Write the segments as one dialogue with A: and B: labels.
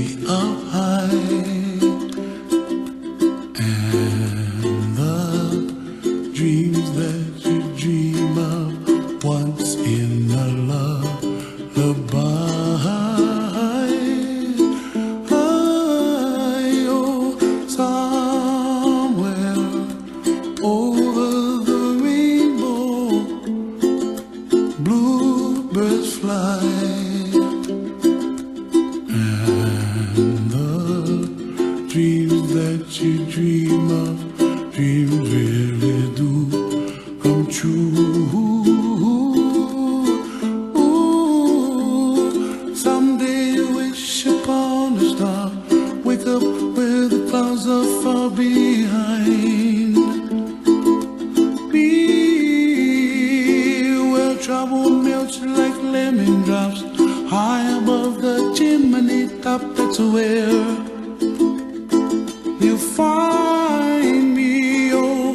A: up high, and the dreams that you dream of once in a lullaby. Oh, somewhere over the rainbow, bluebirds fly. Dreams that you dream of, dreams really do come true. Ooh, someday you wish upon a star, wake up where the clouds are far behind. Be where trouble melts like lemon drops, high above the chimney top. That's where you find me, oh,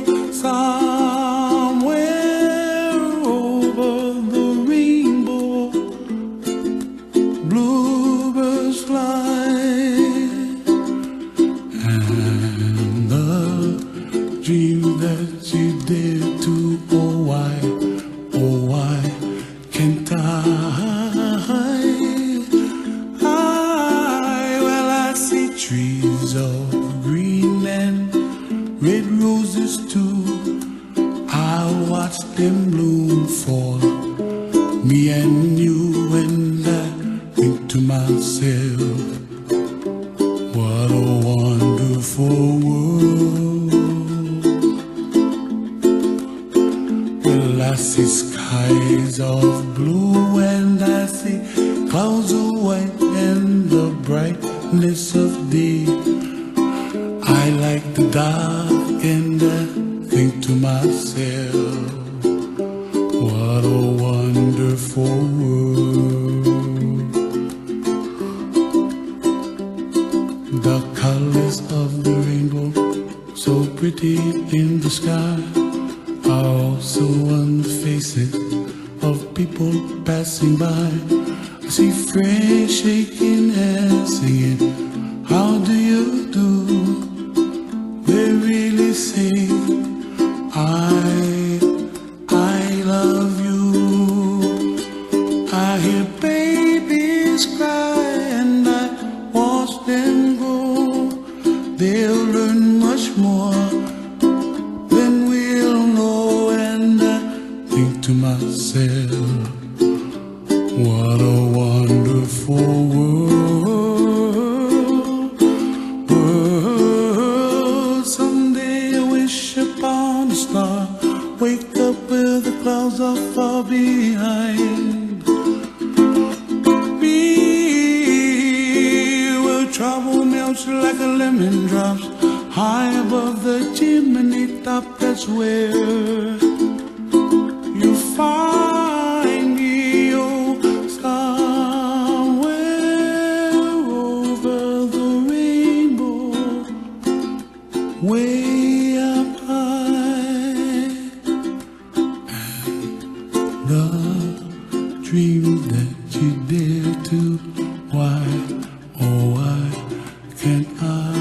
A: somewhere over the rainbow, bluebirds fly, and the dream that you dare to, oh why can't I? Well, I see trees of green and red roses too. I watch them bloom for me and you, and I think to myself, what a wonderful world. Well, I see skies of blue and I see clouds of white and the brightness of day. I like the dark and I think to myself, what a wonderful world. The colors of the rainbow, so pretty in the sky, are also on the faces of people passing by. I see friends shaking hands, singing, how do you do? They really say, I love you. I hear babies cry and I watch them grow. They'll learn much more than we'll know, and I think to myself, what a wonderful world. Someday I wish upon a star, wake up where the clouds are far behind. Be where trouble melts like a lemon drops, high above the chimney top. That's where you find me, oh, somewhere over the rainbow, way up high, and the dream that you dare to, why, oh why can't I?